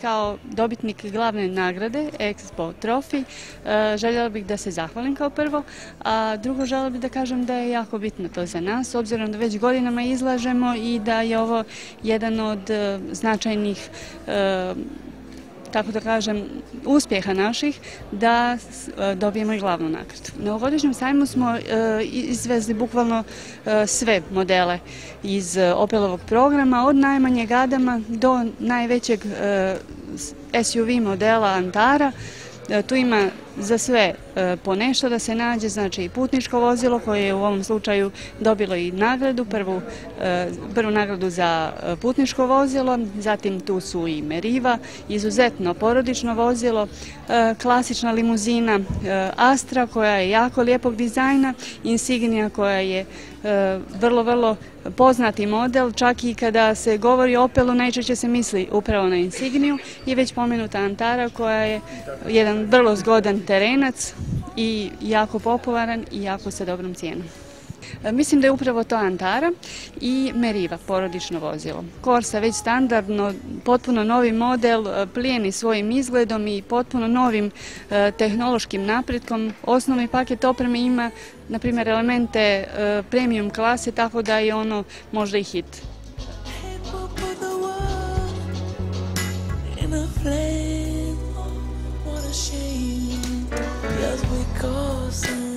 kao dobitnik glavne nagrade Expo Trophy željela bih da se zahvalim kao prvo, a drugo željela bih da kažem da je jako bitno to za nas, obzirom da već godinama izlažemo i da je ovo jedan od značajnih, tako da kažem, uspjeha naših da dobijemo i glavnu nagradu. Na ovogodišnjem sajmu smo izvezli bukvalno sve modele iz Opelovog programa, od najmanjeg Adama do najvećeg SUV modela Antara. Tu ima za sve po nešto da se nađe, znači i putničko vozilo koje je u ovom slučaju dobilo i nagradu, prvu nagradu za putničko vozilo, zatim tu su i Meriva, izuzetno porodično vozilo, klasična limuzina Astra koja je jako lijepog dizajna, Insignia koja je vrlo poznati model, čak i kada se govori o Opelu najčešće se misli upravo na Insigniju, i već pomenuta Antara koja je jedan vrlo zgodan terenac i jako popularan i jako sa dobrom cijenom. Mislim da je upravo to Antara i Meriva, porodično vozilo. Corsa već standardno, potpuno novi model, plijeni svojim izgledom i potpuno novim tehnološkim napretkom. Osnovni paket opreme ima, na primjer, elemente premium klase, tako da je ono možda i hit. Just because